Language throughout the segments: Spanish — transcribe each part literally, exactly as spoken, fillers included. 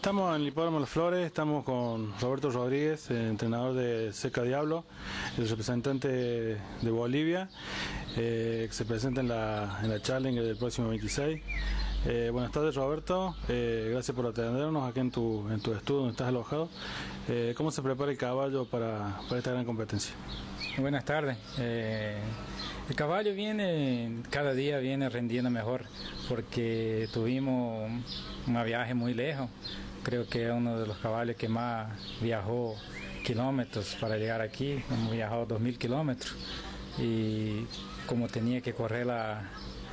Estamos en el Hipódromo Las Flores, estamos con Roberto Rodríguez, eh, entrenador de Seca Diablo, el representante de Bolivia, eh, que se presenta en la, en la Challenger del próximo veintiséis. Eh, buenas tardes, Roberto, eh, gracias por atendernos aquí en tu, en tu estudio donde estás alojado. Eh, ¿Cómo se prepara el caballo para, para esta gran competencia? Buenas tardes. Eh, el caballo viene, cada día viene rendiendo mejor porque tuvimos un viaje muy lejos. Creo que es uno de los caballos que más viajó kilómetros para llegar aquí. Hemos viajado dos mil kilómetros y como tenía que correr la,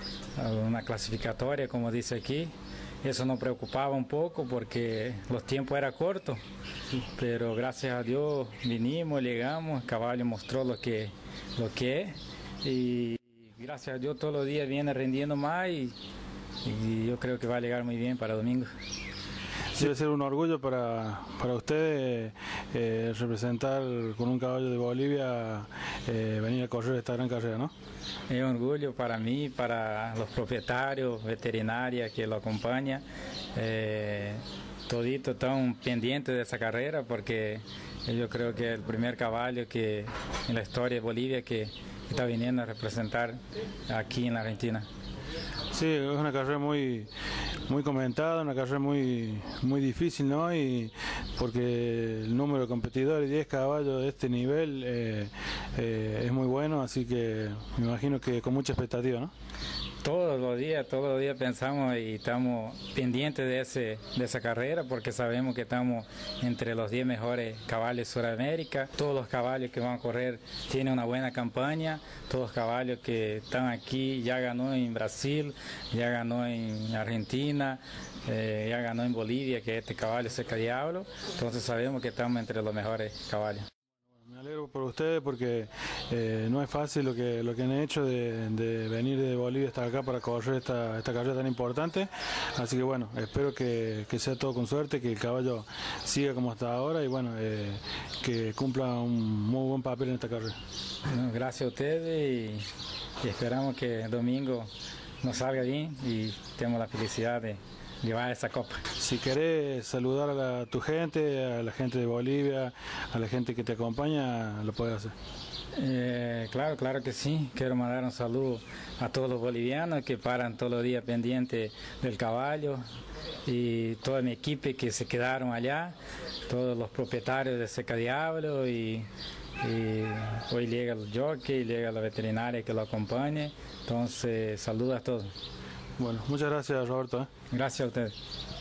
una clasificatoria, como dice aquí, eso nos preocupaba un poco porque los tiempos eran cortos, pero gracias a Dios vinimos, llegamos, el caballo mostró lo que, lo que es y gracias a Dios todos los días viene rendiendo más y, y yo creo que va a llegar muy bien para domingo. Debe ser un orgullo para, para usted eh, representar con un caballo de Bolivia, eh, venir a correr esta gran carrera, ¿no? Es un orgullo para mí, para los propietarios, veterinarias que lo acompañan. Eh, toditos están pendientes de esa carrera porque yo creo que es el primer caballo que en la historia de Bolivia que está viniendo a representar aquí en la Argentina. Sí, es una carrera muy muy comentada, una carrera muy muy difícil, ¿no? Y porque el número de competidores, diez caballos de este nivel, eh, eh, es muy bueno, así que me imagino que con mucha expectativa, ¿no? Todos los días, todos los días pensamos y estamos pendientes de, ese, de esa carrera porque sabemos que estamos entre los diez mejores caballos de Sudamérica. Todos los caballos que van a correr tienen una buena campaña, todos los caballos que están aquí, ya ganó en Brasil, ya ganó en Argentina, eh, ya ganó en Bolivia, que este caballo Seca Diablo, entonces sabemos que estamos entre los mejores caballos. Me alegro por ustedes porque eh, no es fácil lo que lo que han hecho de, de venir de Bolivia hasta acá para correr esta, esta carrera tan importante, así que bueno, espero que, que sea todo con suerte, que el caballo siga como hasta ahora y bueno, eh, que cumpla un muy buen papel en esta carrera. Bueno, gracias a ustedes y, y esperamos que el domingo nos salga bien y tenemos la felicidad de llevar esa copa. Si querés saludar a, la, a tu gente, a la gente de Bolivia, a la gente que te acompaña, lo puedes hacer. Eh, claro, claro que sí. Quiero mandar un saludo a todos los bolivianos que paran todos los días pendientes del caballo y toda mi equipo que se quedaron allá, todos los propietarios de Seca Diablo y, y hoy llega el jockey, llega la veterinaria que lo acompañe. Entonces, saludos a todos. Bueno, muchas gracias, Roberto. ¿eh? Gracias a ustedes.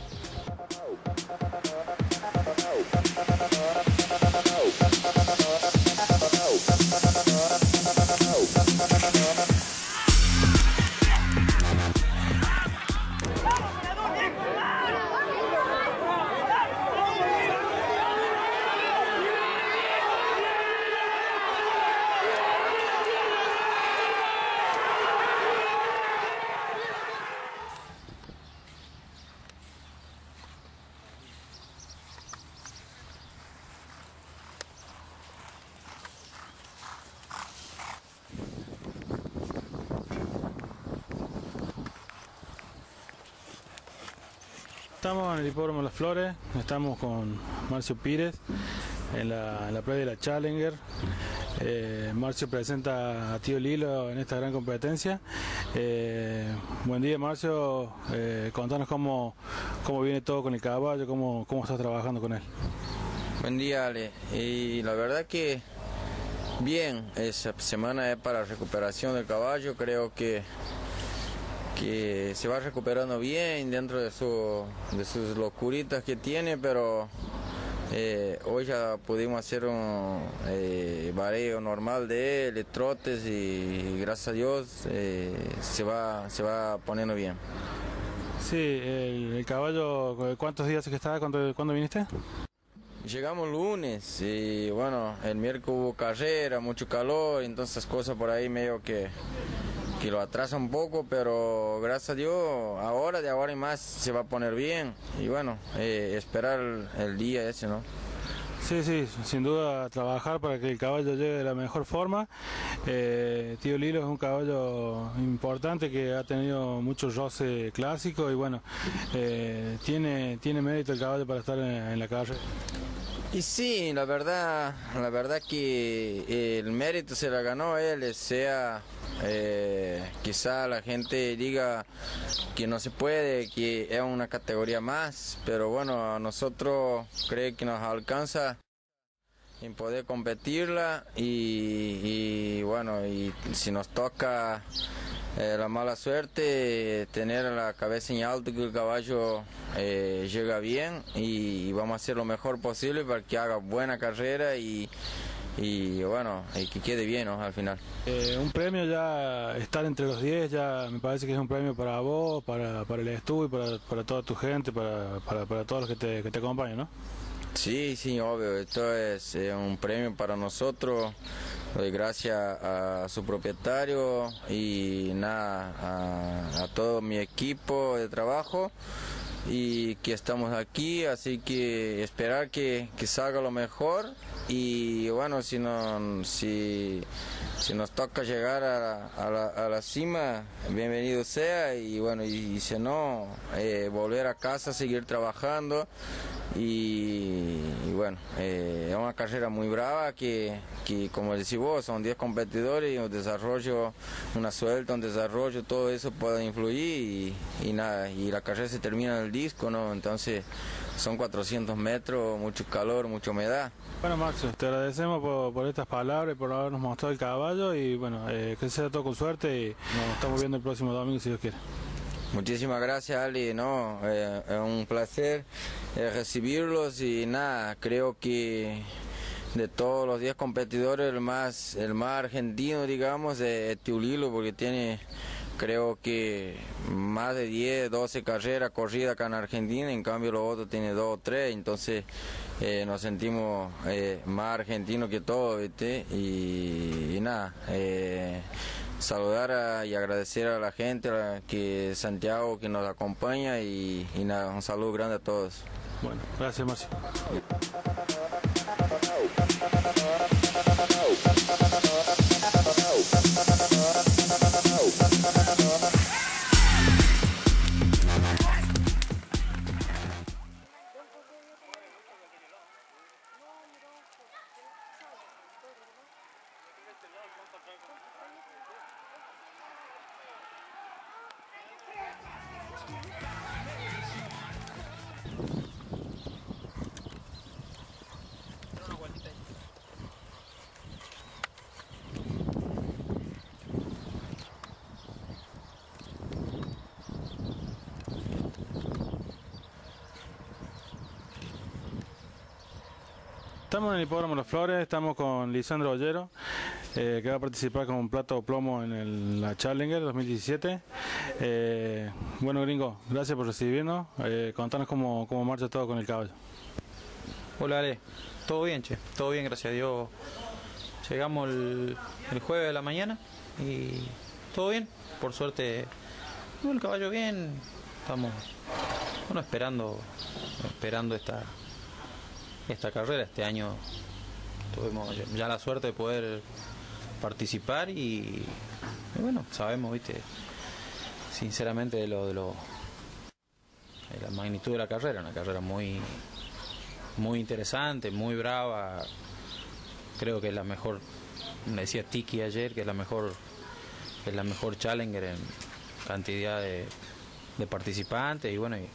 Estamos en el Hipódromo Las Flores, estamos con Marcio Pires en la, en la previa de la Challenger. Eh, Marcio presenta a Tío Lilo en esta gran competencia. Eh, buen día, Marcio, eh, contanos cómo, cómo viene todo con el caballo, cómo, cómo estás trabajando con él. Buen día, Ale, y la verdad que bien, esa semana es para recuperación del caballo, creo que que se va recuperando bien dentro de, su, de sus locuritas que tiene, pero eh, hoy ya pudimos hacer un eh, bareo normal de él, trotes y gracias a Dios eh, se, va, se va poniendo bien. Sí, el, el caballo, ¿cuántos días es que estaba? ¿Cuándo, ¿cuándo viniste? Llegamos lunes y bueno, el miércoles hubo carrera, mucho calor, entonces cosas por ahí medio que... que lo atrasa un poco, pero gracias a Dios, ahora, de ahora en más, se va a poner bien. Y bueno, eh, esperar el, el día ese, ¿no? Sí, sí, sin duda trabajar para que el caballo llegue de la mejor forma. Eh, Tío Lilo es un caballo importante que ha tenido mucho roce clásico y bueno, eh, tiene, tiene mérito el caballo para estar en, en la carrera. Y sí, la verdad, la verdad que el mérito se la ganó él, sea eh, quizá la gente diga que no se puede, que es una categoría más, pero bueno, a nosotros creo que nos alcanza en poder competirla y, y bueno, y si nos toca eh, la mala suerte, tener la cabeza en alto que el caballo eh, llega bien y, y vamos a hacer lo mejor posible para que haga buena carrera y, y bueno, y que quede bien, ¿no? Al final. Eh, un premio ya, estar entre los diez, ya me parece que es un premio para vos, para, para el estudio, para, para toda tu gente, para, para, para todos los que te, que te acompañan, ¿no? Sí, sí, obvio, esto es eh, un premio para nosotros, doy gracias a su propietario y nada, a, a todo mi equipo de trabajo y que estamos aquí, así que esperar que, que salga lo mejor y bueno, si, no, si, si nos toca llegar a, a, la, a la cima, bienvenido sea y bueno, y, y si no, eh, volver a casa, seguir trabajando. Y, y bueno, eh, es una carrera muy brava que, que como decís vos, son diez competidores y un desarrollo, una suelta, un desarrollo, todo eso puede influir y, y nada, y la carrera se termina en el disco, ¿no? Entonces son cuatrocientos metros, mucho calor, mucha humedad. Bueno, Marcio, te agradecemos por, por estas palabras y por habernos mostrado el caballo y bueno, eh, que sea todo con suerte y nos estamos viendo el próximo domingo si Dios quiere. Muchísimas gracias, Ali, no, eh, es un placer eh, recibirlos y nada, creo que de todos los diez competidores el más el más argentino, digamos, es Tío Lilo, porque tiene, creo que más de diez, doce carreras corridas acá en Argentina, en cambio los otros tienen dos o tres, entonces eh, nos sentimos eh, más argentinos que todos, ¿viste? Y, y nada, eh, saludar a, y agradecer a la gente, a, que Santiago que nos acompaña y, y nada, un saludo grande a todos. Bueno, gracias, Marcio. Estamos en el hipódromo Las Flores, estamos con Lisandro Ollero, eh, que va a participar con un plato plomo en el, la Challenger dos mil diecisiete. Eh, bueno, gringo, gracias por recibirnos. Eh, contanos cómo, cómo marcha todo con el caballo. Hola, Ale. Todo bien, che. Todo bien, gracias a Dios. Llegamos el, el jueves de la mañana y todo bien. Por suerte, el caballo bien. Estamos, bueno, esperando, esperando esta... esta carrera. Este año tuvimos ya la suerte de poder participar y, y bueno, sabemos, viste, sinceramente de lo de lo de la magnitud de la carrera, una carrera muy muy interesante, muy brava. Creo que es la mejor, me decía Tiki ayer, que es la mejor es la mejor Challenger en cantidad de, de participantes y bueno, y,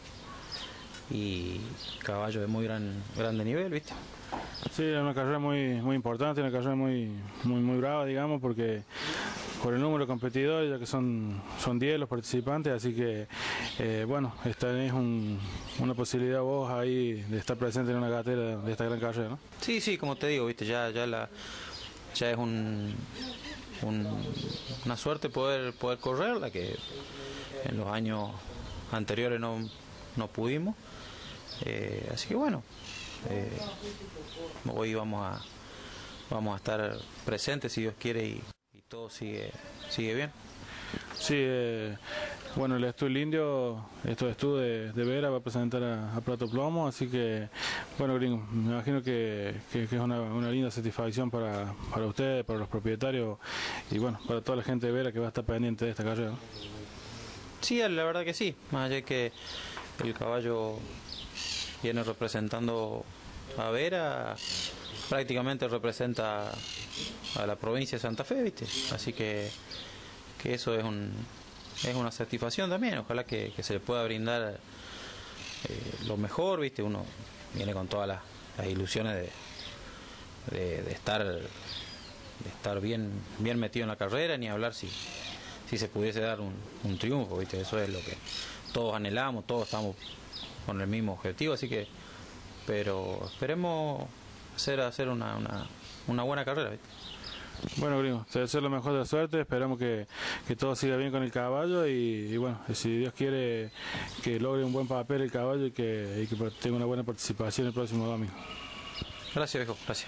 y caballo de muy gran grande nivel, ¿viste? Sí, es una carrera muy muy importante, una carrera muy muy muy brava, digamos, porque por el número de competidores, ya que son son diez los participantes, así que eh, bueno, esta es un, una posibilidad vos ahí de estar presente en una carrera de esta gran carrera, ¿no? Sí, sí, como te digo, ¿viste? Ya ya la ya es un, un una suerte poder poder correrla, que en los años anteriores no no pudimos. Eh, así que bueno, eh, hoy vamos a vamos a estar presentes si Dios quiere y, y todo sigue sigue bien. Sí, eh, Bueno, el Estu El Indio, esto Estu de, de Vera va a presentar a, a Prato Plomo, así que, bueno, gringo, me imagino que, que, que es una, una linda satisfacción para, para ustedes, para los propietarios y, bueno, para toda la gente de Vera que va a estar pendiente de esta carrera, ¿no? Sí, la verdad que sí, más allá de que el caballo viene representando a Vera, prácticamente representa a la provincia de Santa Fe, ¿viste? Así que, que eso es un... es una satisfacción también, ojalá que, que se le pueda brindar eh, lo mejor, viste, uno viene con todas las, las ilusiones de, de, de estar de estar bien bien metido en la carrera, ni hablar si, si se pudiese dar un, un triunfo, viste, eso es lo que todos anhelamos, todos estamos con el mismo objetivo, así que, pero esperemos hacer hacer una, una, una buena carrera, ¿viste? Bueno, gringo, te deseo lo mejor de la suerte, esperamos que, que todo siga bien con el caballo y, y bueno, si Dios quiere que logre un buen papel el caballo y que, y que tenga una buena participación el próximo domingo. Gracias, viejo, gracias.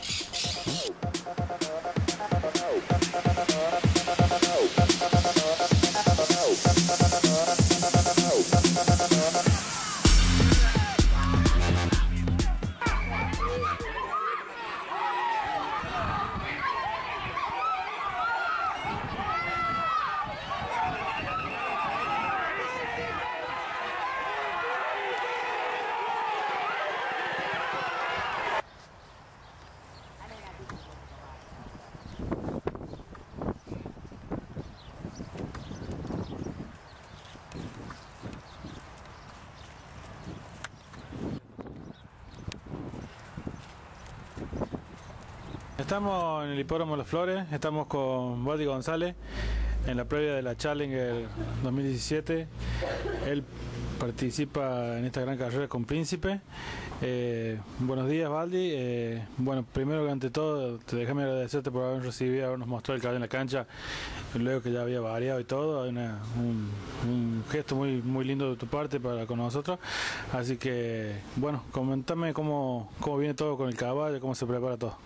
Estamos en el Hipódromo Las Flores, estamos con Valdi González en la previa de la Challenger dos mil diecisiete. Él participa en esta gran carrera con Príncipe. Eh, buenos días, Valdi. Eh, bueno, primero que ante todo, te déjame agradecerte por habernos recibido, habernos mostrado el caballo en la cancha, luego que ya había variado y todo. Hay una, un, un gesto muy muy lindo de tu parte para con nosotros. Así que, bueno, comentame cómo, cómo viene todo con el caballo, cómo se prepara todo.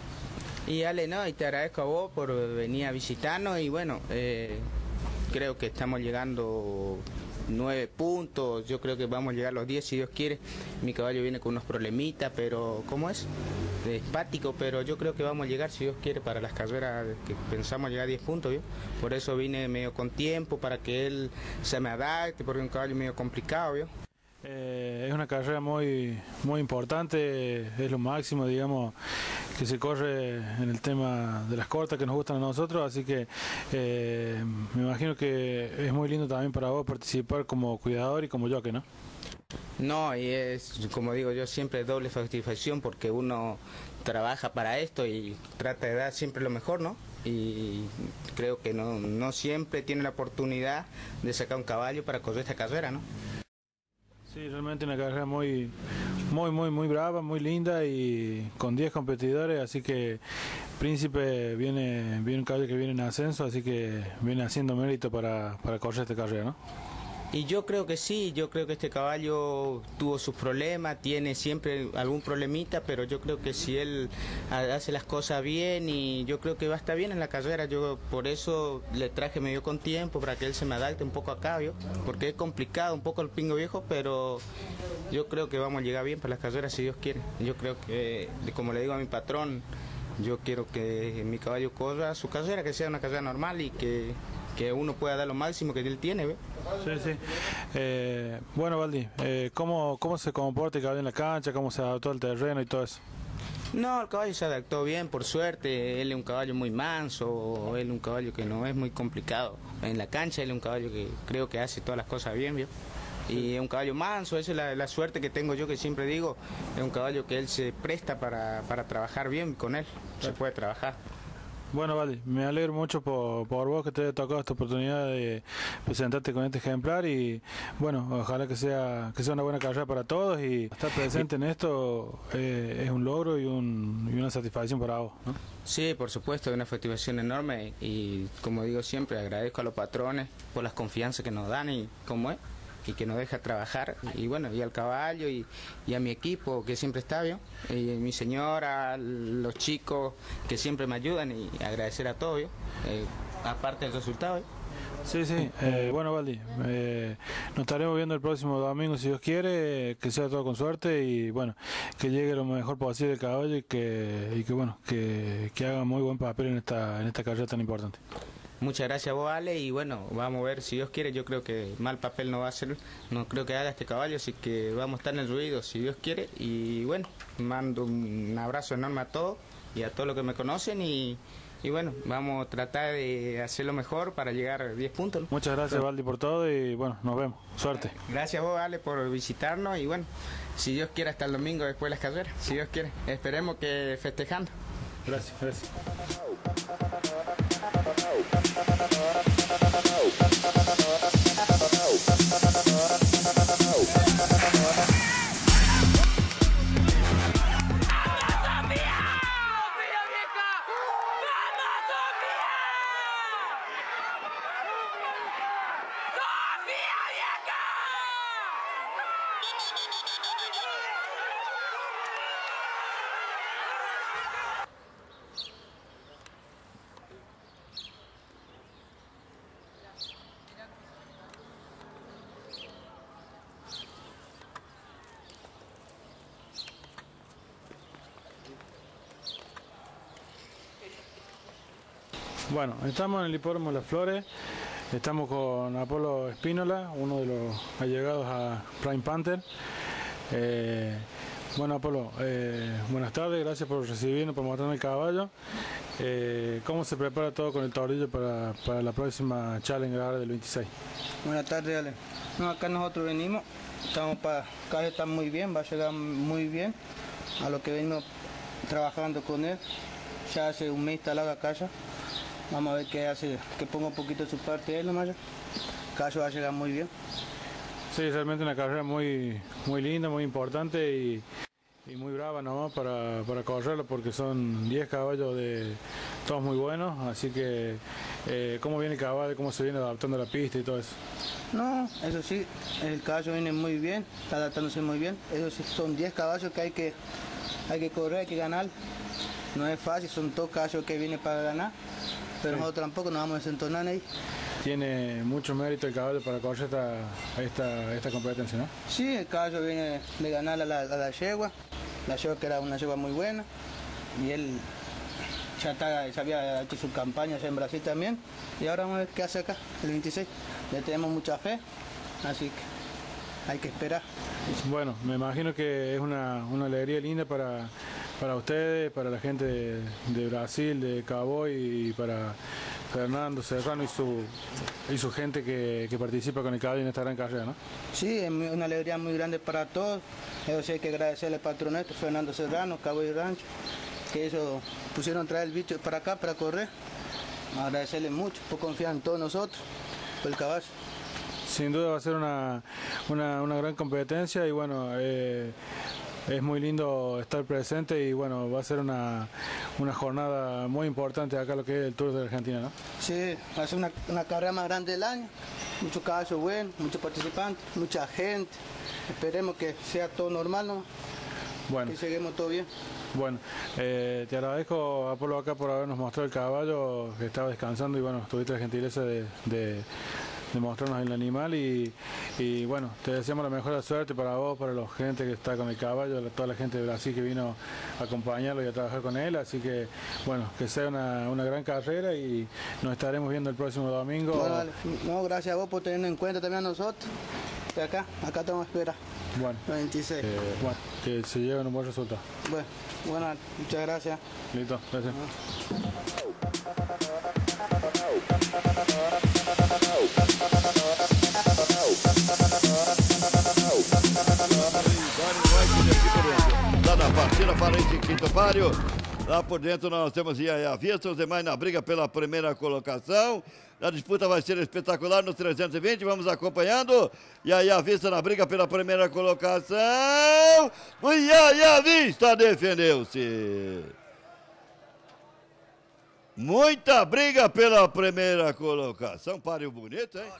Y Ale, no, y te agradezco a vos por venir a visitarnos y bueno, eh, creo que estamos llegando nueve puntos, yo creo que vamos a llegar a los diez si Dios quiere. Mi caballo viene con unos problemitas, pero ¿cómo es? Espático, pero yo creo que vamos a llegar si Dios quiere para las carreras que pensamos llegar a diez puntos, ¿vio? Por eso vine medio con tiempo, para que él se me adapte, porque es un caballo medio complicado, ¿vio? Eh, es una carrera muy muy importante, es lo máximo, digamos, que se corre en el tema de las cortas que nos gustan a nosotros, así que eh, me imagino que es muy lindo también para vos participar como cuidador y como jockey, ¿no? No, y es, como digo yo, siempre doble satisfacción porque uno trabaja para esto y trata de dar siempre lo mejor, ¿no? Y creo que no, no siempre tiene la oportunidad de sacar un caballo para correr esta carrera, ¿no? Sí, realmente una carrera muy, muy, muy, muy brava, muy linda y con diez competidores, así que Príncipe viene, viene un caballo que viene en ascenso, así que viene haciendo mérito para, para correr esta carrera, ¿no? Y yo creo que sí, yo creo que este caballo tuvo sus problemas, tiene siempre algún problemita, pero yo creo que si él hace las cosas bien y yo creo que va a estar bien en la carrera, yo por eso le traje medio con tiempo para que él se me adapte un poco acá, ¿vio? Porque es complicado un poco el pingo viejo, pero yo creo que vamos a llegar bien para las carreras si Dios quiere. Yo creo que, como le digo a mi patrón, yo quiero que mi caballo corra su carrera, que sea una carrera normal y que, que uno pueda dar lo máximo que él tiene, ¿ve? Sí, sí. Eh, bueno, Valdi, eh, ¿cómo, ¿cómo se comporta el caballo en la cancha? ¿Cómo se adaptó al terreno y todo eso? No, el caballo se adaptó bien, por suerte. Él es un caballo muy manso, él es un caballo que no es muy complicado. En la cancha él es un caballo que creo que hace todas las cosas bien, ¿vio? Y es un caballo manso, esa es la, la suerte que tengo yo, que siempre digo, es un caballo que él se presta para, para trabajar bien con él, se puede trabajar. Bueno, Valdi, me alegro mucho por, por vos que te haya tocado esta oportunidad de presentarte con este ejemplar y bueno, ojalá que sea que sea una buena carrera para todos y estar presente en esto eh, es un logro y, un, y una satisfacción para vos, ¿no? Sí, por supuesto, es una satisfacción enorme y como digo siempre, agradezco a los patrones por las confianzas que nos dan y como es, y que nos deja trabajar y bueno, y al caballo y, y a mi equipo que siempre está bien, y mi señora, los chicos que siempre me ayudan y agradecer a todos, eh, aparte del resultado. ¿eh? Sí, sí. Eh, bueno, Valdi, eh, nos estaremos viendo el próximo domingo, si Dios quiere, eh, que sea todo con suerte y bueno, que llegue lo mejor posible el caballo y que, y que bueno, que, que haga muy buen papel en esta, en esta carrera tan importante. Muchas gracias a vos, Ale, y bueno, vamos a ver si Dios quiere. Yo creo que mal papel no va a hacer, no creo que haga este caballo, así que vamos a estar en el ruido si Dios quiere. Y bueno, mando un abrazo enorme a todos y a todos los que me conocen y, y bueno, vamos a tratar de hacer lo mejor para llegar a diez puntos, ¿no? Muchas gracias, Valdi, por todo y bueno, nos vemos. Suerte. Gracias a vos, Ale, por visitarnos y bueno, si Dios quiere hasta el domingo después de las carreras, si Dios quiere. Esperemos que festejando. Gracias, gracias. Bueno, estamos en el hipódromo de Las Flores, estamos con Apolo Espínola, uno de los allegados a Prime Panther. Eh, bueno, Apolo, eh, buenas tardes, gracias por recibirnos, por mostrarnos el caballo. Eh, ¿Cómo se prepara todo con el torillo para, para la próxima Challenge ahora del veintiséis? Buenas tardes, Ale. No, acá nosotros venimos, estamos para, el caballo está muy bien, va a llegar muy bien a lo que venimos trabajando con él. Ya hace un mes instalado acá ya. Vamos a ver qué hace, que ponga un poquito de su parte él nomás. El caballo va a llegar muy bien. Sí, realmente una carrera muy, muy linda, muy importante y, y muy brava nomás para, para correrlo porque son diez caballos de todos muy buenos, así que eh, cómo viene el caballo, cómo se viene adaptando a la pista y todo eso. No, eso sí, el caballo viene muy bien, está adaptándose muy bien. Esos sí, son diez caballos que hay que, hay que correr, hay que ganar. No es fácil, son dos caballos que vienen para ganar, pero sí, nosotros tampoco nos vamos a desentonar ahí. Tiene mucho mérito el caballo para correr esta, esta, esta competencia, ¿no? Sí, el caballo viene de ganar a la, a la yegua, la yegua que era una yegua muy buena, y él ya, está, ya había hecho su campaña allá en Brasil también, y ahora vamos a ver qué hace acá, el veintiséis. Le tenemos mucha fe, así que hay que esperar. Bueno, me imagino que es una, una alegría linda para, para ustedes, para la gente de, de Brasil, de Cowboy y para Fernando Serrano y su, y su gente que, que participa con el caballo en esta gran carrera, ¿no? Sí, es una alegría muy grande para todos. Eso sí hay que agradecerle al patroneto, Fernando Serrano, Cowboy Rancho, que ellos pusieron traer el bicho para acá para correr. Agradecerle mucho por confiar en todos nosotros, por el caballo. Sin duda va a ser una, una, una gran competencia y bueno, eh, es muy lindo estar presente y bueno, va a ser una, una jornada muy importante acá lo que es el Tour de Argentina, ¿no? Sí, va a ser una, una carrera más grande del año, muchos caballos buenos, muchos participantes, mucha gente. Esperemos que sea todo normal, ¿no? Bueno. Que lleguemos todo bien. Bueno, eh, te agradezco, Apolo, acá por habernos mostrado el caballo, que estaba descansando y bueno, tuviste la gentileza de, de, de mostrarnos el animal y, y bueno, te deseamos la mejor suerte para vos, para la gente que está con el caballo, toda la gente de Brasil que vino a acompañarlo y a trabajar con él, así que bueno, que sea una, una gran carrera y nos estaremos viendo el próximo domingo. Bueno, vale. No, gracias a vos por tenernos en cuenta también a nosotros, de acá, acá estamos a esperar. Bueno, veintiséis. Eh, bueno, que se lleven un buen resultado. Bueno, bueno, muchas gracias. Listo, gracias. Lá na partida, Valente Quinto Páreo. Lá por dentro nós temos Yaya Vista, os demais na briga pela primeira colocação. A disputa vai ser espetacular nos trezentos e vinte, vamos acompanhando. Yaya Vista na briga pela primeira colocação. O Yaya Vista defendeu-se. Muita briga pela primeira colocação. Páreo bonito, hein?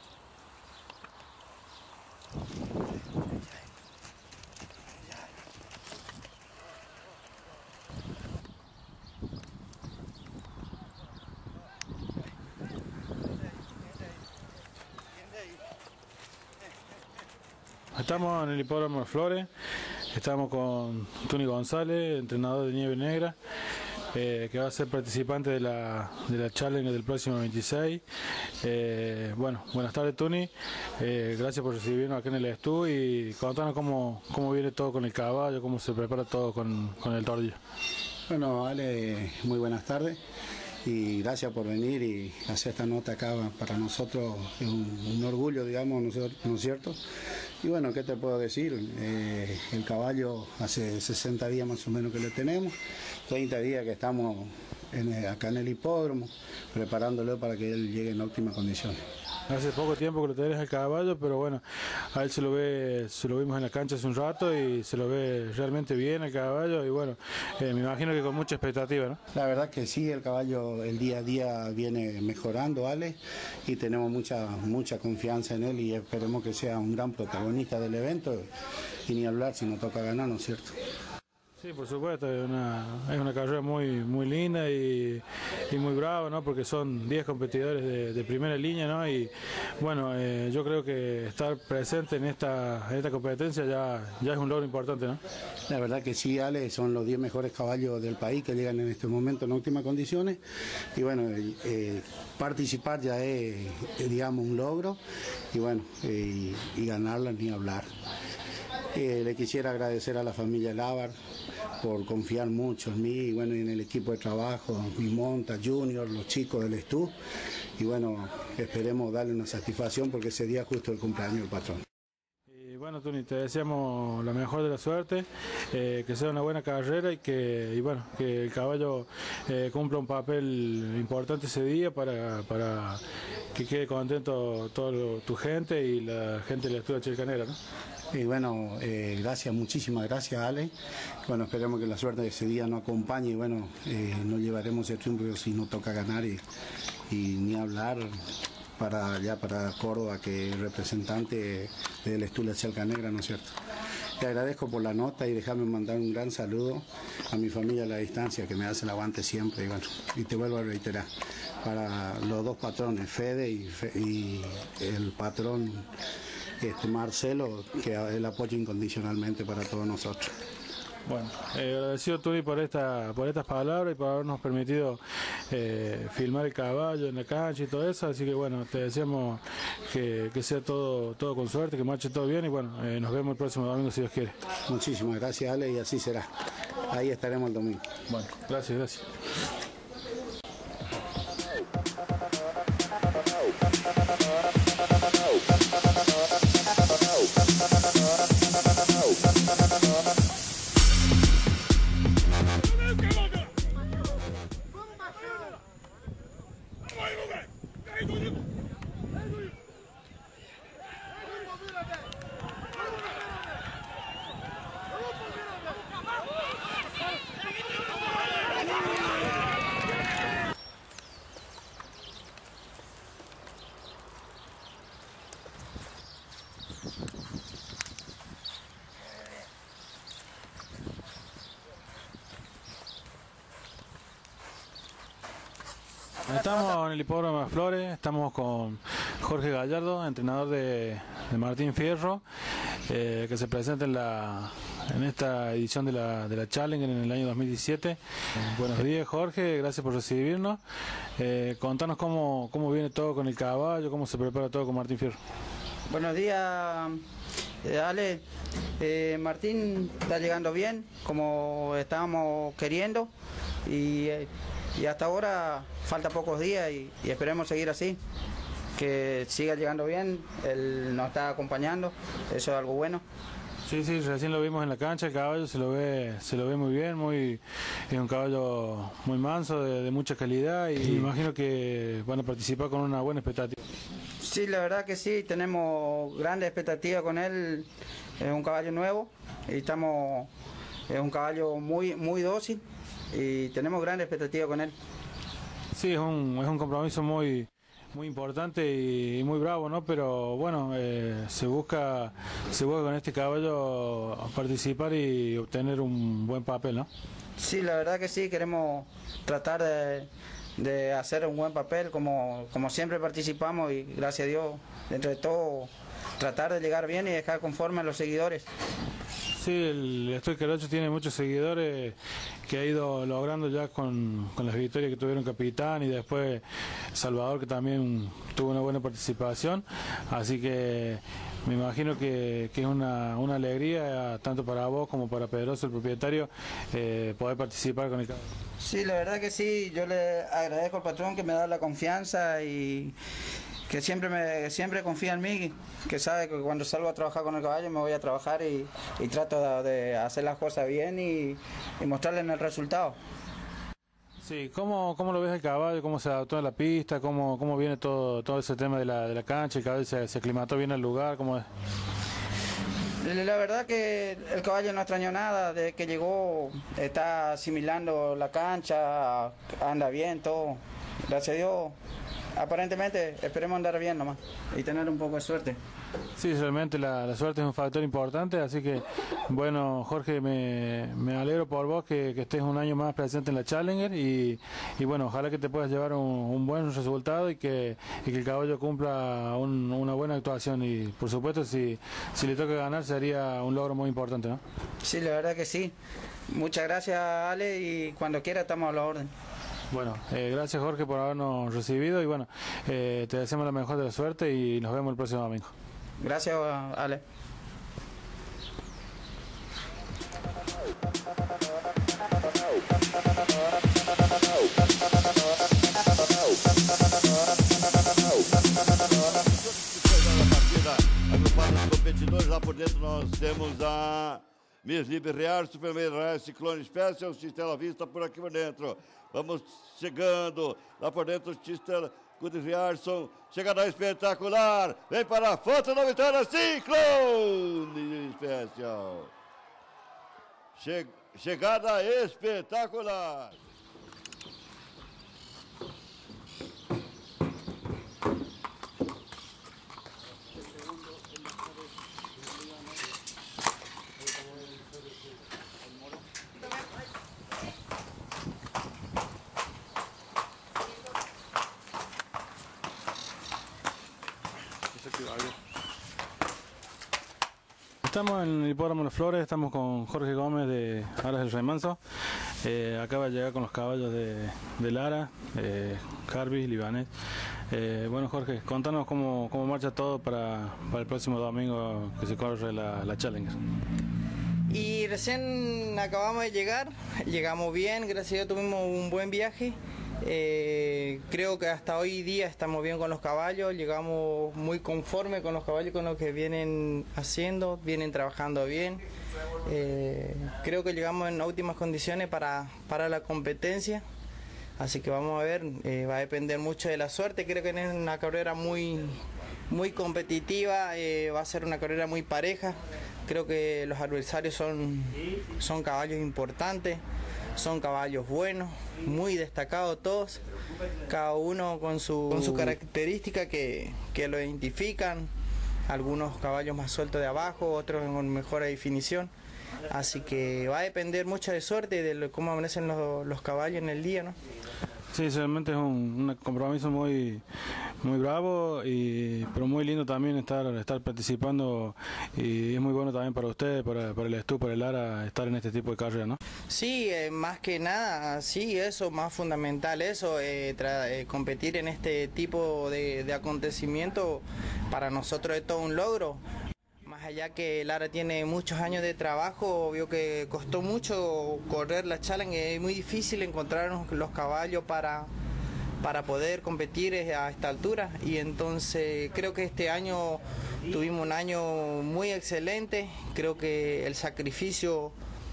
estamos en el hipódromo de Flores, estamos con Tony González, entrenador de Nieve Negra, eh, que va a ser participante de la, de la Challenge del próximo veintiséis. Eh, bueno, buenas tardes Tony, eh, gracias por recibirnos acá en el estudio y contanos cómo, cómo viene todo con el caballo, cómo se prepara todo con, con el tordillo. Bueno, Ale, muy buenas tardes. Y gracias por venir y hacer esta nota acá. Para nosotros es un, un orgullo, digamos, ¿no es cierto? Y bueno, ¿qué te puedo decir? Eh, el caballo hace sesenta días más o menos que lo tenemos, treinta días que estamos en, acá en el hipódromo, preparándolo para que él llegue en óptimas condiciones. Hace poco tiempo que lo tenés al caballo, pero bueno, a él se lo ve, se lo vimos en la cancha hace un rato y se lo ve realmente bien el caballo y bueno, eh, me imagino que con mucha expectativa, ¿no? La verdad que sí, el caballo el día a día viene mejorando, Ale, y tenemos mucha, mucha confianza en él y esperemos que sea un gran protagonista del evento y ni hablar si nos toca ganar, ¿no es cierto? Sí, por supuesto, es una, es una carrera muy, muy linda y, y muy brava, ¿no? Porque son diez competidores de, de primera línea, ¿no? Y bueno, eh, yo creo que estar presente en esta, en esta competencia ya, ya es un logro importante, ¿no? La verdad que sí, Ale, son los diez mejores caballos del país que llegan en este momento en óptimas condiciones y bueno, eh, participar ya es, digamos, un logro y bueno, eh, y, y ganarla ni hablar. Eh, le quisiera agradecer a la familia Lávar por confiar mucho en mí y bueno, en el equipo de trabajo, mi Monta, Junior, los chicos del Estú y bueno, esperemos darle una satisfacción porque ese día es justo el cumpleaños del patrón. Y bueno, Tony, te deseamos la mejor de la suerte, eh, que sea una buena carrera y que y bueno, que el caballo eh, cumpla un papel importante ese día para, para que quede contento toda tu gente y la gente de la Estudia Chilcanera, ¿no? Y bueno, eh, gracias, muchísimas gracias, Ale. Bueno, esperemos que la suerte de ese día nos acompañe y bueno, eh, nos llevaremos el triunfo si nos toca ganar y, y ni hablar para allá, para Córdoba, que es representante del Estudia Chalcanegra, ¿no es cierto? Te agradezco por la nota y déjame mandar un gran saludo a mi familia a la distancia que me hace el aguante siempre y bueno, y te vuelvo a reiterar, para los dos patrones, Fede y, Fe, y el patrón Este Marcelo, que el apoyo incondicionalmente para todos nosotros. Bueno, eh, agradecido Tony por esta, por estas palabras y por habernos permitido eh, filmar el caballo en la cancha y todo eso, así que bueno, te deseamos que, que sea todo, todo con suerte, que marche todo bien y bueno, eh, nos vemos el próximo domingo si Dios quiere. Muchísimas gracias, Ale, y así será. Ahí estaremos el domingo. Bueno, gracias, gracias. Estamos en el hipódromo de Flores, estamos con Jorge Gallardo, entrenador de, de Martín Fierro, eh, que se presenta en, la, en esta edición de la, de la Challenge en el año dos mil diecisiete. Eh, buenos días Jorge, gracias por recibirnos. Eh, contanos cómo, cómo viene todo con el caballo, cómo se prepara todo con Martín Fierro. Buenos días, eh, Ale. Eh, Martín está llegando bien, como estábamos queriendo, y, eh, y hasta ahora falta pocos días y, y esperemos seguir así, que siga llegando bien, él nos está acompañando, eso es algo bueno. Sí, sí, recién lo vimos en la cancha, el caballo se lo ve, se lo ve muy bien, muy, es un caballo muy manso, de, de mucha calidad y me imagino que van a participar con una buena expectativa. Sí, la verdad que sí, tenemos grandes expectativas con él, es un caballo nuevo y estamos, es un caballo muy, muy dócil y tenemos grandes expectativas con él. Sí, es un, es un compromiso muy, muy importante y, y muy bravo, ¿no? Pero bueno, eh, se busca, se busca con este caballo participar y obtener un buen papel, ¿no? Sí, la verdad que sí, queremos tratar de, de hacer un buen papel como, como siempre participamos y gracias a Dios, dentro de todo, tratar de llegar bien y dejar conforme a los seguidores. Sí, el Estoy Querocho tiene muchos seguidores que ha ido logrando ya con, con las victorias que tuvieron Capitán y después Salvador, que también tuvo una buena participación, así que me imagino que, que es una, una alegría tanto para vos como para Pedroso, el propietario, eh, poder participar con el caballo. Sí, la verdad que sí, yo le agradezco al patrón que me da la confianza y que siempre me siempre confía en mí, que sabe que cuando salgo a trabajar con el caballo me voy a trabajar y, y trato de, de hacer las cosas bien y, y mostrarle en el resultado. Sí, ¿cómo, cómo lo ves el caballo? ¿Cómo se adaptó a la pista? ¿Cómo, cómo viene todo, todo ese tema de la, de la cancha? ¿El caballo se, se aclimató bien al lugar? ¿Cómo es? La verdad que el caballo no extrañó nada, desde que llegó está asimilando la cancha, anda bien, todo. Gracias a Dios, aparentemente esperemos andar bien nomás y tener un poco de suerte. Sí, realmente la, la suerte es un factor importante, así que bueno, Jorge, me, me alegro por vos que, que estés un año más presente en la Challenger y, y bueno, ojalá que te puedas llevar un, un buen resultado y que, y que el caballo cumpla un, una buena actuación y por supuesto si, si le toca ganar sería un logro muy importante, ¿no? Sí, la verdad que sí. Muchas gracias, Ale, y cuando quiera estamos a la orden. Bueno, eh, gracias Jorge por habernos recibido y bueno, eh, te deseamos la mejor de la suerte y nos vemos el próximo domingo. Gracias, Ale. Agrupados os competidores, lá por dentro nós temos a Miss Libre Real, Supermeira Real, Ciclone Special, Xistela Vista por aqui por dentro. Vamos chegando lá por dentro, Xistela Good Riarson, chegada espetacular, vem para a foto da vitória, Ciclone Special. Che chegada espetacular. Estamos en el Hipódromo Las Flores, estamos con Jorge Gómez de Aras del Remanso. Eh, acaba de llegar con los caballos de, de Lara, eh, Carvis, Libanés. Eh, bueno Jorge, contanos cómo, cómo marcha todo para, para el próximo domingo que se corre la, la Challenger. Y recién acabamos de llegar, llegamos bien, gracias a Dios tuvimos un buen viaje. Eh, creo que hasta hoy día estamos bien con los caballos, llegamos muy conforme con los caballos, con lo que vienen haciendo, vienen trabajando bien. Eh, creo que llegamos en óptimas condiciones para, para la competencia, así que vamos a ver, eh, va a depender mucho de la suerte. Creo que es una carrera muy, muy competitiva, eh, va a ser una carrera muy pareja. Creo que los adversarios son, son caballos importantes. Son caballos buenos, muy destacados todos, cada uno con su, con su característica que, que lo identifican, algunos caballos más sueltos de abajo, otros con mejor definición, así que va a depender mucho de suerte y de cómo amanecen los, los caballos en el día, ¿no? Sí, realmente es un, un compromiso muy muy bravo, y, pero muy lindo también estar estar participando y es muy bueno también para ustedes, para, para el Estu, para el Lara, estar en este tipo de carrera, ¿no? Sí, eh, más que nada, sí, eso, más fundamental eso, eh, tra eh, competir en este tipo de, de acontecimiento para nosotros es todo un logro. Más allá que Lara tiene muchos años de trabajo, vio que costó mucho correr la Challenge, es muy difícil encontrar los caballos para, para poder competir a esta altura, y entonces creo que este año tuvimos un año muy excelente. Creo que el sacrificio,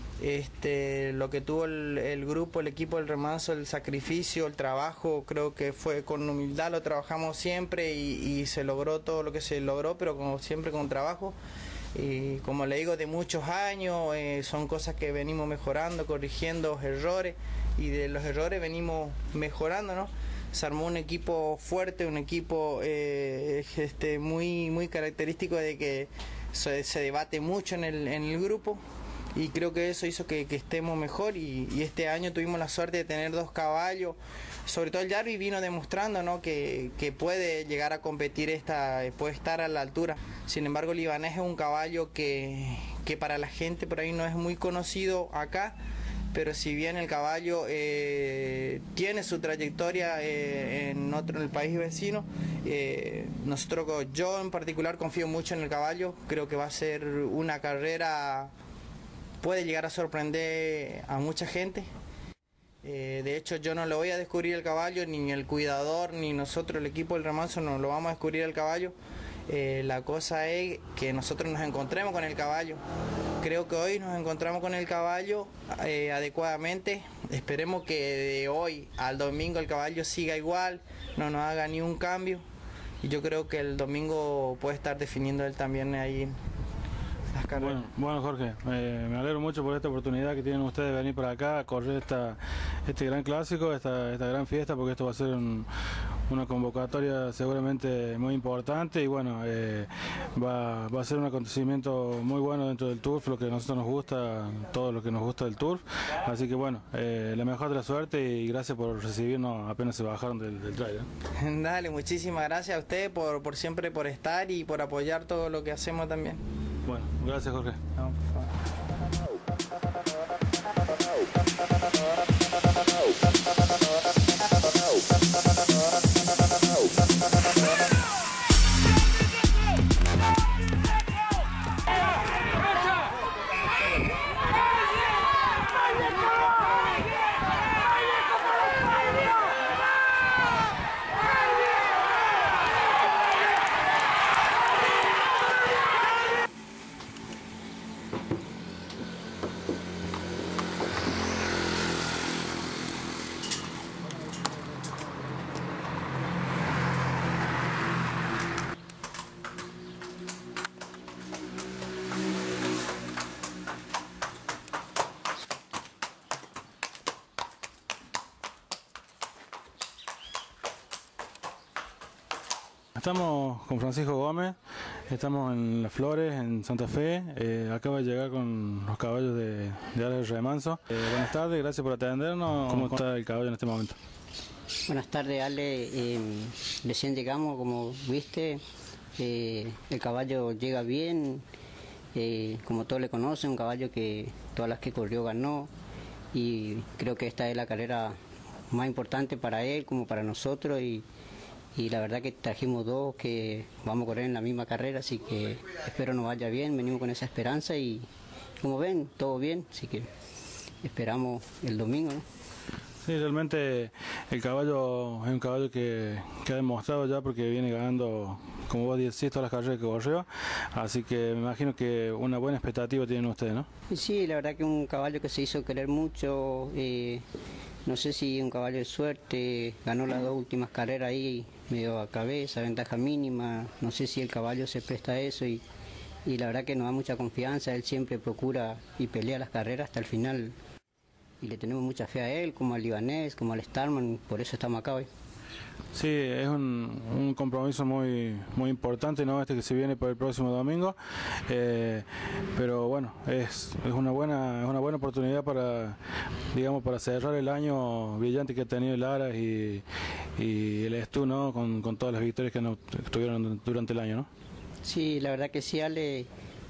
este, lo que tuvo el, el grupo, el equipo del Remanso, el sacrificio, el trabajo, creo que fue con humildad, lo trabajamos siempre y, y se logró todo lo que se logró, pero como siempre con trabajo. Y como le digo, de muchos años, eh, son cosas que venimos mejorando, corrigiendo errores, y de los errores venimos mejorando, ¿no? Se armó un equipo fuerte, un equipo eh, este, muy, muy característico de que se, se debate mucho en el, en el grupo. y creo que eso hizo que, que estemos mejor y, y este año tuvimos la suerte de tener dos caballos, sobre todo el Jarvis vino demostrando, ¿no? que, que puede llegar a competir, esta, puede estar a la altura. Sin embargo, el libanés es un caballo que, que para la gente por ahí no es muy conocido acá, pero si bien el caballo eh, tiene su trayectoria eh, en otro en el país vecino, eh, nosotros, yo en particular confío mucho en el caballo, creo que va a ser una carrera, puede llegar a sorprender a mucha gente. Eh, de hecho, yo no le voy a descubrir el caballo, ni el cuidador, ni nosotros, el equipo del remanso, no lo vamos a descubrir el caballo. Eh, la cosa es que nosotros nos encontremos con el caballo. Creo que hoy nos encontramos con el caballo eh, adecuadamente. Esperemos que de hoy al domingo el caballo siga igual, no nos haga ni un cambio. Y yo creo que el domingo puede estar definiendo él también ahí las carreras. Bueno, bueno Jorge, eh, me alegro mucho por esta oportunidad que tienen ustedes de venir para acá a correr esta, este gran clásico, esta, esta gran fiesta, porque esto va a ser un, una convocatoria seguramente muy importante y bueno, eh, va, va a ser un acontecimiento muy bueno dentro del turf, lo que a nosotros nos gusta, todo lo que nos gusta del turf, así que bueno, eh, la mejor de la suerte y gracias por recibirnos apenas se bajaron del, del trailer. Dale, muchísimas gracias a usted por, por siempre por estar y por apoyar todo lo que hacemos también. Bueno, gracias Jorge. No, por favor. Estamos con Francisco Gómez, estamos en Las Flores, en Santa Fe, eh, acaba de llegar con los caballos de, de Área del Remanso. Eh, buenas tardes, gracias por atendernos. ¿Cómo está el caballo en este momento? Buenas tardes, Ale. Eh, recién llegamos, como viste, eh, el caballo llega bien, eh, como todos le conocen, un caballo que todas las que corrió ganó y creo que esta es la carrera más importante para él como para nosotros y Y la verdad que trajimos dos que vamos a correr en la misma carrera, así que espero nos vaya bien, venimos con esa esperanza y como ven, todo bien, así que esperamos el domingo, ¿no? Sí, realmente el caballo es un caballo que, que ha demostrado ya porque viene ganando, como vos decís, todas las carreras que corrió, así que me imagino que una buena expectativa tienen ustedes, ¿no? Sí, la verdad que un caballo que se hizo querer mucho, eh, no sé si un caballo de suerte, ganó las dos últimas carreras ahí, medio a cabeza, ventaja mínima, no sé si el caballo se presta a eso y, y la verdad que nos da mucha confianza, él siempre procura y pelea las carreras hasta el final y le tenemos mucha fe a él, como al libanés, como al Starman, por eso estamos acá hoy. Sí, es un, un compromiso muy muy importante, ¿no? Este que se viene por el próximo domingo, eh, pero bueno, es, es una buena es una buena oportunidad para, digamos, para cerrar el año brillante que ha tenido el Aras y, y el Estu, ¿no? Con, con todas las victorias que nos tuvieron durante el año, ¿no? Sí, la verdad que sí, Ale,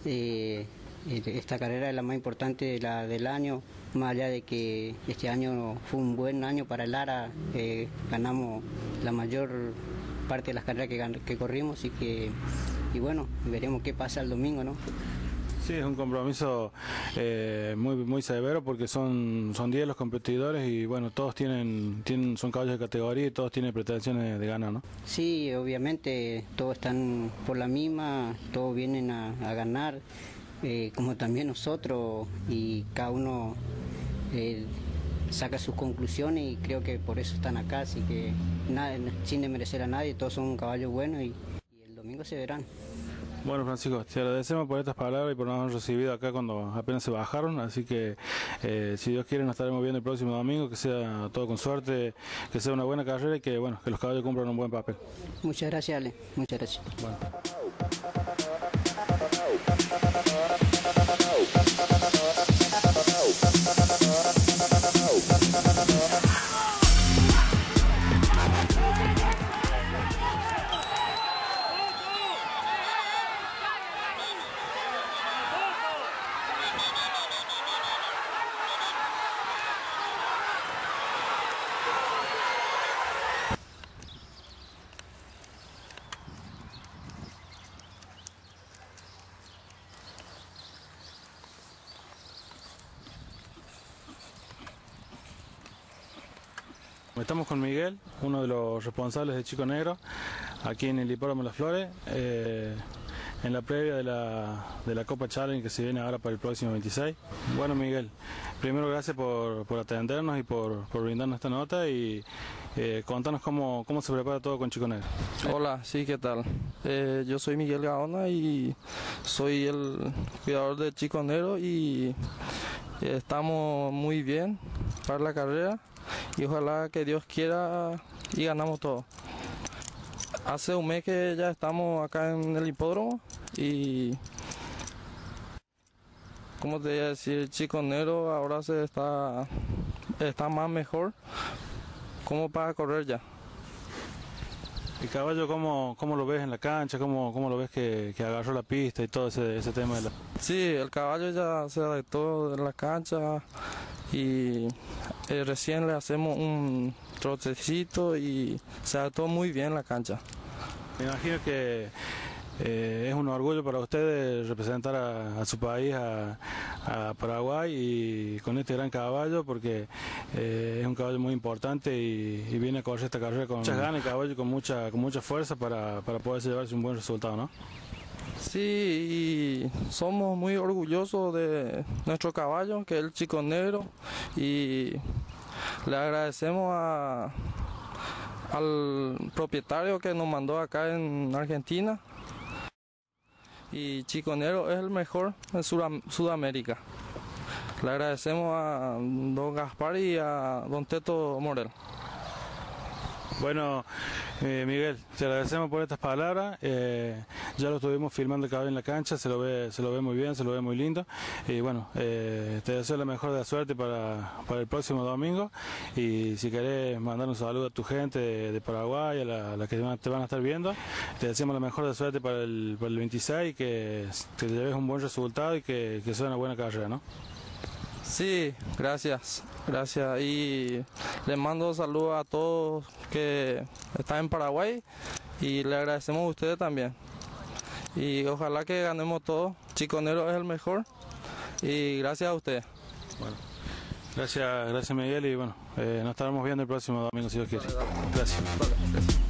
eh, esta carrera es la más importante de la, del año, más allá de que este año fue un buen año para el Ara, eh, ganamos la mayor parte de las carreras que, que corrimos y que y bueno, veremos qué pasa el domingo, ¿no? Sí, es un compromiso eh, muy muy severo porque son son diez los competidores y bueno, todos tienen tienen son caballos de categoría y todos tienen pretensiones de ganar, ¿no? Sí, obviamente todos están por la misma, todos vienen a, a ganar. Eh, como también nosotros y cada uno eh, saca sus conclusiones y creo que por eso están acá, así que nada, sin desmerecer a nadie, todos son un caballo bueno y, y el domingo se verán. Bueno, Francisco, te agradecemos por estas palabras y por nos haber recibido acá cuando apenas se bajaron, así que eh, si Dios quiere nos estaremos viendo el próximo domingo, que sea todo con suerte, que sea una buena carrera y que bueno, que los caballos cumplan un buen papel. Muchas gracias, Ale, muchas gracias. Bueno. No, no, no, no, no, no, no, no, no, no, no, no, no, no, no, no, no, Estamos con Miguel, uno de los responsables de Chico Negro, aquí en el Hipódromo Las Flores, eh, en la previa de la, de la Copa Challenge que se viene ahora para el próximo veintiséis. Bueno, Miguel, primero gracias por, por atendernos y por, por brindarnos esta nota y eh, contanos cómo, cómo se prepara todo con Chico Negro. Hola, sí, ¿qué tal? Eh, yo soy Miguel Gaona y soy el cuidador de Chico Negro y estamos muy bien para la carrera y ojalá que Dios quiera y ganamos todo. Hace un mes que ya estamos acá en el hipódromo y, como te iba a decir, Chico Negro ahora se está, está más mejor como para correr ya. ¿El caballo cómo, cómo lo ves en la cancha? ¿Cómo, cómo lo ves que, que agarró la pista y todo ese, ese tema? De la... Sí, el caballo ya se adaptó en la cancha y eh, recién le hacemos un trotecito y se adaptó muy bien la cancha. Me imagino que eh, es un orgullo para ustedes representar a, a su país, a, a Paraguay, y con este gran caballo, porque eh, es un caballo muy importante y, y viene a correr esta carrera con muchas ganas, el caballo con mucha, con mucha fuerza para, para poder llevarse un buen resultado, ¿no? Sí, y somos muy orgullosos de nuestro caballo, que es el Chico Negro, y le agradecemos a, al propietario que nos mandó acá en Argentina. Y Chico Negro es el mejor en Sud- Sudamérica. Le agradecemos a don Gaspar y a don Teto Morel. Bueno, eh, Miguel, te agradecemos por estas palabras. Eh, ya lo estuvimos filmando el caballo en la cancha, se lo ve, se lo ve muy bien, se lo ve muy lindo. Y bueno, eh, te deseo la mejor de la suerte para, para el próximo domingo. Y si querés mandar un saludo a tu gente de, de Paraguay, a la, a la que te van a estar viendo, te deseamos la mejor de la suerte para el, para el veintiséis, que te lleves un buen resultado y que, que sea una buena carrera, ¿no? Sí, gracias, gracias. Y les mando saludos a todos que están en Paraguay y le agradecemos a ustedes también. Y ojalá que ganemos todos. Chico Negro es el mejor y gracias a ustedes. Bueno, gracias, gracias Miguel, y bueno, eh, nos estaremos viendo el próximo domingo si Dios quiere. Gracias. Vale, gracias.